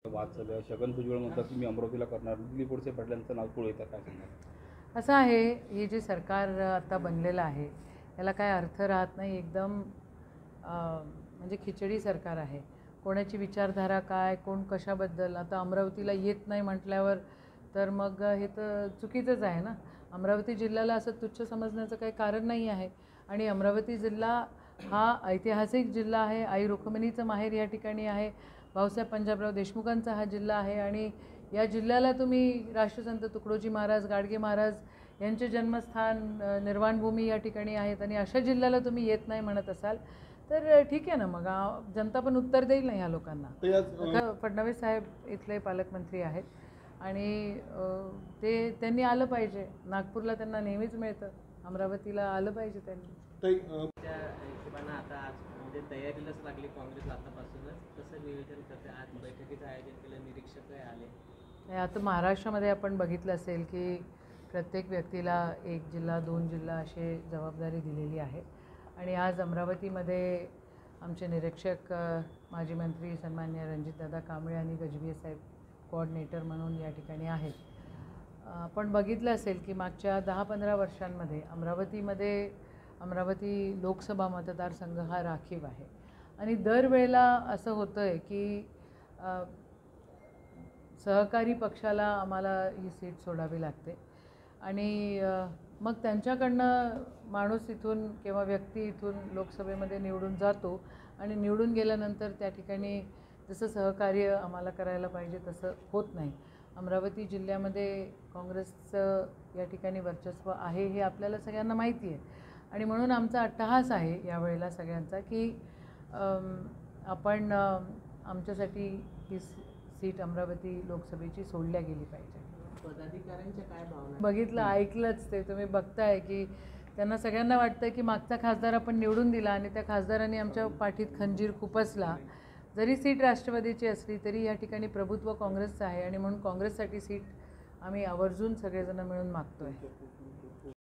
वाद चालू आहे. छगन भुजबळ म्हणतात की मी अमरावतीला करणार, दिलीप वळसे पाटलांचं नाव पुढे येतं, काय सांगणार? असं आहे, हे जे सरकार आता बनलेलं आहे याला काय अर्थ राहत नाही. एकदम म्हणजे खिचडी सरकार आहे. कोणाची विचारधारा काय, कोण कशाबद्दल. आता अमरावतीला येत नाही म्हटल्यावर तर मग हे तर चुकीचंच आहे ना. अमरावती जिल्ह्याला असं तुच्छ समजण्याचं काही कारण नाही आहे. आणि अमरावती जिल्हा हा ऐतिहासिक जिल्हा आहे. आई रुक्मिणीचं माहेर या ठिकाणी आहे. भाऊसाहेब पंजाबराव देशमुखांचा हा जिल्हा आहे. आणि या जिल्ह्याला तुम्ही राष्ट्रसंत तुकडोजी महाराज, गाडगे महाराज यांचे जन्मस्थान, निर्वाणभूमी या ठिकाणी आहेत. आणि अशा जिल्ह्याला तुम्ही येत नाही म्हणत असाल तर ठीक आहे ना. मग जनता पण उत्तर देईल ना ह्या लोकांना. आता फडणवीस साहेब इथले पालकमंत्री आहेत आणि त्यांनी आलं पाहिजे. नागपूरला त्यांना नेहमीच मिळतं, अमरावतीला आलं पाहिजे त्यांनी. त्या हिशोबानं आता आज म्हणजे तयारीलाच लागली काँग्रेस आतापासूनच. कसं नियोजन करते? आज बैठकीचं आयोजन केलं, निरीक्षक आले. आता महाराष्ट्रामध्ये आपण बघितलं असेल की प्रत्येक व्यक्तीला 1 जिल्हा 2 जिल्हा अशी जबाबदारी दिलेली आहे. आणि आज अमरावतीमध्ये आमचे निरीक्षक माजी मंत्री सन्माननीय रणजितदादा कांबळे आणि गजभिये साहेब कोऑर्डिनेटर म्हणून या ठिकाणी आहेत. आपण बघितलं असेल की मागच्या 10-15 वर्षांमध्ये अमरावती लोकसभा मतदारसंघ हा राखीव आहे. आणि दरवेळेला असं होतं आहे की सहकारी पक्षाला आम्हाला ही सीट सोडावी लागते. आणि मग त्यांच्याकडनं माणूस इथून किंवा व्यक्ती इथून लोकसभेमध्ये निवडून जातो आणि निवडून गेल्यानंतर त्या ठिकाणी जसं सहकार्य आम्हाला करायला पाहिजे तसं होत नाही. अमरावती जिल्ह्यामध्ये काँग्रेसचं या ठिकाणी वर्चस्व आहे हे आपल्याला सगळ्यांना माहिती आहे. आणि म्हणून आमचा अट्टहास आहे यावेळेला सगळ्यांचा की आपण आमच्यासाठी ही सीट अमरावती लोकसभेची सोडल्या गेली पाहिजे. पदाधिकाऱ्यांच्या काय भावना? बघितलं, ऐकलंच ते तुम्ही बघताय की त्यांना सगळ्यांना वाटतं की मागचा खासदार आपण निवडून दिला आणि त्या खासदाराने आमच्या पाठीत खंजीर खुपसला. जरी सीट राष्ट्रवादीची असली तरी या ठिकाणी प्रभुत्व काँग्रेसचं आहे. आणि म्हणून काँग्रेससाठी सीट आम्ही आवर्जून सगळेजण मिळून मागतो आहे.